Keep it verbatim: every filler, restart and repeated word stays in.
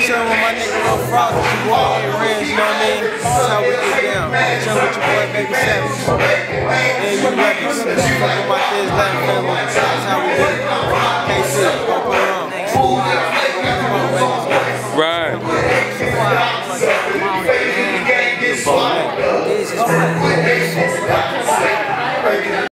chillin' with my nigga Lil Frost, with your boy A-Renz, you know what I mean? That's how we get down. Chillin' with your boy Baby Savage. And you records. Fuck with my Thiz Latin family. That's how we do it. K C, gonna put it on. Right. This is